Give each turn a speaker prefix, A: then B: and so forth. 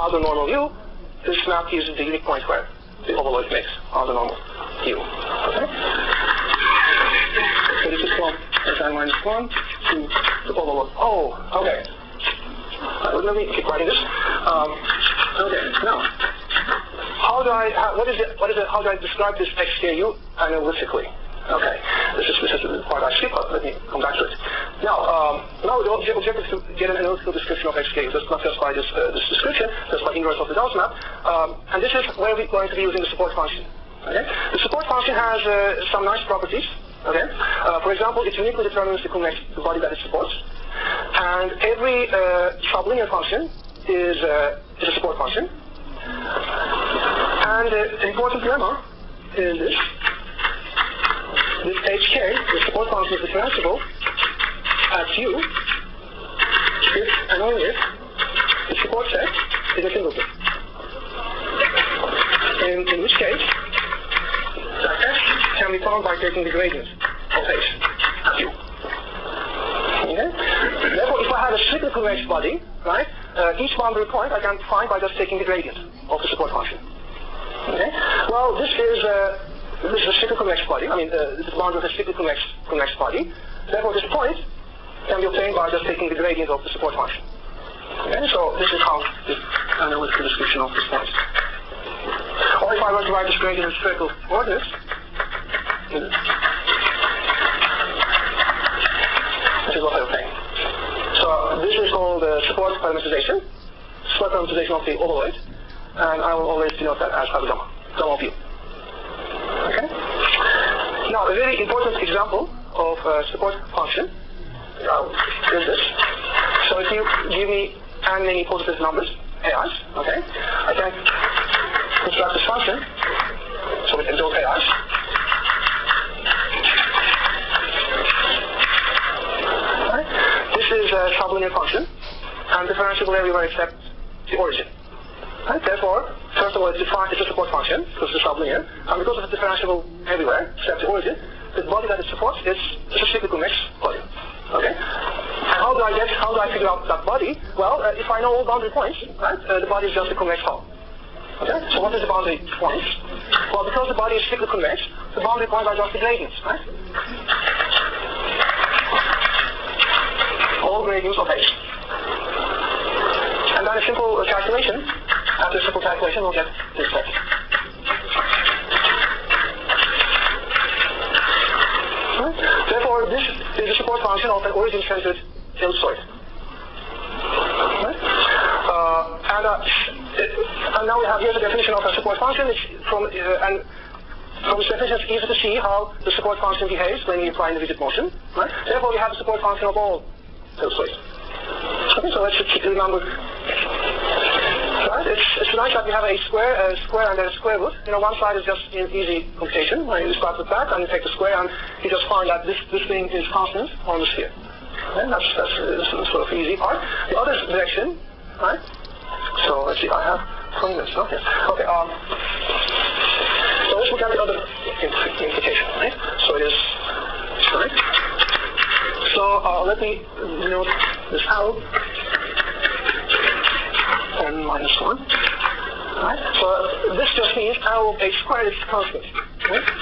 A: other normal u, this map is the unique point where the ovaloid makes other normal u. Okay? So this is from SI minus 1 to the ovaloid. Oh, okay. Let me keep writing this. Okay, now, how do I describe this xku analytically? Okay, this is part I skip, but let me come back to it. Now the objective is to get an analytical description of xku. That's not just by this description, that's by inverse of the Gauss map. And this is where we're going to be using the support function. Okay, the support function has some nice properties. Okay, for example, it uniquely determines the body that it supports, and every sublinear function is a support function. And the important lemma is this. This hk, the support function, is differentiable at u if and only if the support set is a singleton. In which case, that f can be found by taking the gradient of h at u. Okay? Therefore, if I have a strictly convex body, right, each boundary point I can find by just taking the gradient of the support function. Okay? Well, this is a strictly convex body. I mean, this is boundary of a strictly convex body. Therefore, this point can be obtained by just taking the gradient of the support function. Okay? So this is how the analytical description of this point. Or if I were to write this gradient in spherical coordinates, this is what I obtain. So this is called support parameterization of the ovaloid, and I will always denote that as gamma of u. Okay? Now, a very important example of support function is this. So if you give me n many positive numbers, ai's, okay, I can construct this function, so we can do ai's. Right? This is a sublinear function, and differentiable everywhere except the origin. Right? Therefore, first of all, it's a support function, because it's sublinear, and because it's differentiable everywhere except the origin, the body that it supports is a strictly convex body. Okay? And how do I figure out that body? Well, if I know all boundary points, right, the body is just a convex hull. Okay? So what is the boundary points? Well, because the body is strictly convex, the boundary points are just the gradients, right? All gradients of H. And then a simple calculation, after a simple calculation, we'll get this set. Right? Therefore, this is a support function of an origin-centered ellipsoid. Right? And now we have here the definition of a support function. And from this definition, it's easy to see how the support function behaves when we apply inviscid motion. Right? Therefore, we have the support function of all ellipsoids. Okay, so let's remember. Right? It's nice that we have a square and then a square root. You know, one side is just an easy computation. Right? You start with that, and you take the square, and you just find that this thing is constant on the sphere. Okay? That's sort of easy part. The other direction, right? So let's see. I have 20 minutes. Okay. Okay. So let's look at the other implication. Right? So it is right. So let me denote this L n minus 1. Right? So this just means L of H squared is constant. Right?